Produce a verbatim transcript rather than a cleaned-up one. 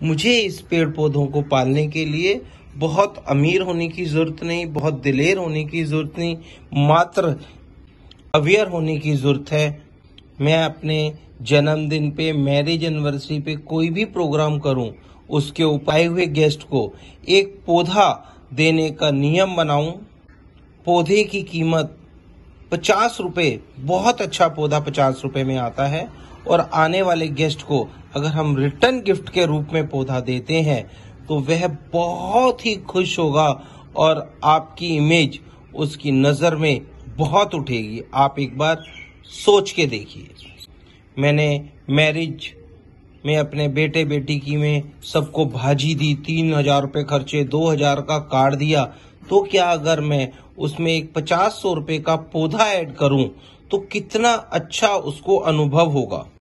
मुझे इस पेड़ पौधों को पालने के लिए बहुत अमीर होने की जरूरत नहीं, बहुत दिलेर होने की जरूरत नहीं, मात्र अवेयर होने की जरूरत है। मैं अपने जन्मदिन पे, मैरिज एनिवर्सरी पे कोई भी प्रोग्राम करूं, उसके उपाय हुए गेस्ट को एक पौधा देने का नियम बनाऊं। पौधे की कीमत पचास रुपए, बहुत अच्छा पौधा पचास रुपए में आता है, और आने वाले गेस्ट को अगर हम रिटर्न गिफ्ट के रूप में पौधा देते हैं तो वह बहुत ही खुश होगा और आपकी इमेज उसकी नजर में बहुत उठेगी। आप एक बार सोच के देखिए। मैंने मैरिज में अपने बेटे बेटी की में सबको भाजी दी, तीन हजार रुपये खर्चे, दो हजार का कार्ड दिया, तो क्या अगर मैं उसमें एक पचास सौ रुपए का पौधा ऐड करूं तो कितना अच्छा उसको अनुभव होगा।